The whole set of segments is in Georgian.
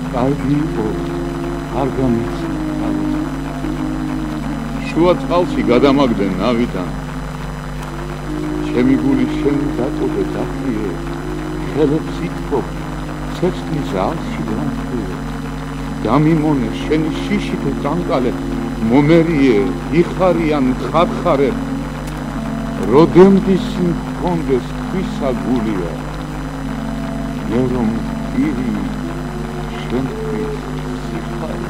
კარგი იყო, არ გამეცი. შუა წყალში გადამაგდენ ნავიდან. ჩემი გული შენ დაკოდე დახიე, ხელებს ითქობ, ცეცხლის ალში დამხიე. გამიმონე შენი შიში თუ წანკალე, მომერიე, იხარიან ხარხარე. როდემდის მქონდეს ქვისა გულია, მე რომ ირი შენთვის სიხარი.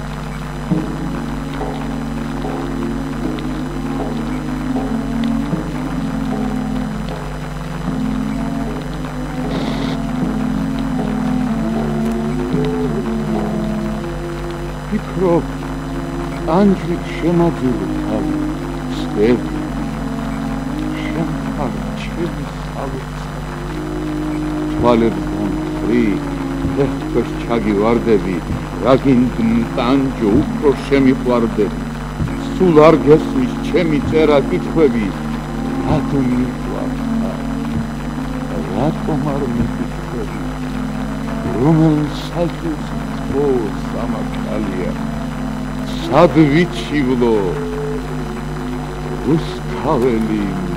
ფიქრობ, ანჯლით შემაძილე თავი, ცდები, შენ ხარ ჩემი სალოცავი. თვალებთან ხრი, ფეხქვეშ ჩაგივარდები, რაგინდ მტანჯო უფრო შემიყვარდები. სულ არ გესმის ჩემი წერა კითხვები, რატო მიყვარდა, რატომ არ მეკითხები, რომელ საჭირს ხო სამართალია, სად ვიცივლო, რუსთაველი